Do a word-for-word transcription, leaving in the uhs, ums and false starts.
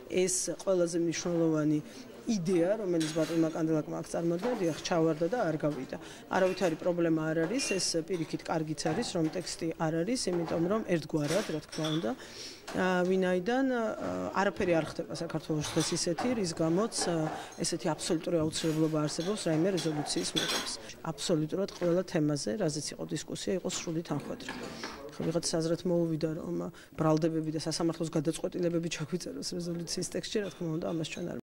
ეს ყველაზე მნიშვნელოვანი იდეა, რომელიც ბატონმა კანდელაკმა აქ წარმოადგენდა, ჩავარდა და არ გავიდა. არავითარი პრობლემა არ არის, ეს პირიქით კარგიც არის, რომ ტექსტი არ არის, იმიტომ რომ ერთგვარად, რა თქმა უნდა, ვინაიდან არაფერი არ ხდება საქართველოს დღეს ისეთი, რის გამოც ესეთი აბსოლუტური აუცილებლობა არსებობს რაიმე რეზოლუციის მიღების. აბსოლუტურად ყველა თემაზე, რაზეც იყო დისკუსია, იყო სრული თანხმედრა. ხო ვიღაც აზრად მოუვიდა, რომ ბრალდებები და სასამართლოს გადაწყვეტილებები ჩაგვიწეროს რეზოლუციის ტექსტში, რა თქმა უნდა, ამას ჩვენ არ